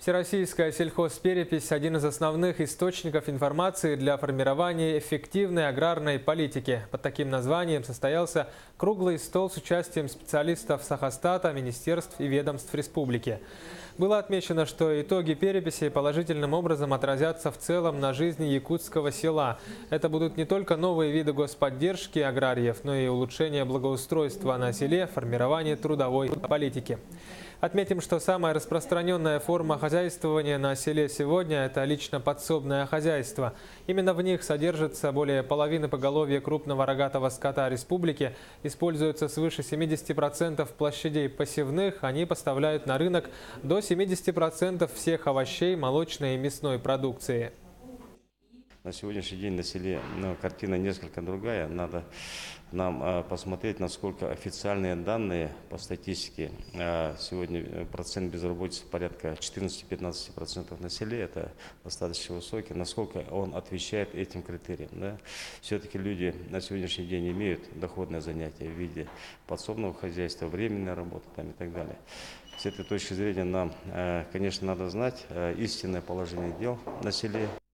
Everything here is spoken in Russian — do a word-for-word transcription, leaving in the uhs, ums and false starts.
Всероссийская сельхозперепись – один из основных источников информации для формирования эффективной аграрной политики. Под таким названием состоялся круглый стол с участием специалистов Сахостата, министерств и ведомств республики. Было отмечено, что итоги переписи положительным образом отразятся в целом на жизни якутского села. Это будут не только новые виды господдержки аграриев, но и улучшение благоустройства на селе, формирование трудовой политики. Отметим, что самая распространенная форма хозяйствования на селе сегодня – это лично подсобное хозяйство. Именно в них содержится более половины поголовья крупного рогатого скота республики. Используются свыше семидесяти процентов площадей посевных. Они поставляют на рынок до семидесяти процентов всех овощей, молочной и мясной продукции. На сегодняшний день на селе ну, картина несколько другая. Надо нам э, посмотреть, насколько официальные данные по статистике. Э, сегодня процент безработицы порядка четырнадцати-пятнадцати процентов на селе. Это достаточно высокий. Насколько он отвечает этим критериям. Да? Все-таки люди на сегодняшний день имеют доходное занятие в виде подсобного хозяйства, временной работы там, и так далее. С этой точки зрения нам, э, конечно, надо знать э, истинное положение дел на селе.